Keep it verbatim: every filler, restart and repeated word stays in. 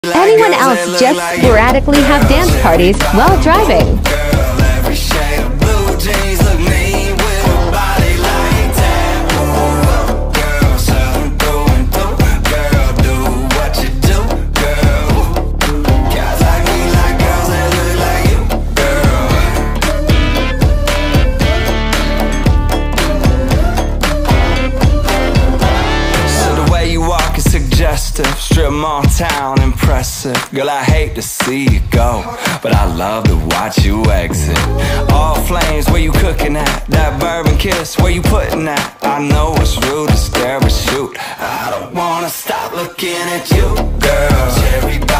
Anyone else just sporadically have dance parties while driving. Strip mall town, impressive. Girl, I hate to see you go, but I love to watch you exit. All flames, where you cooking at? That bourbon kiss, where you putting that? I know it's rude to stare, but shoot, I don't wanna stop looking at you, girl. Cherry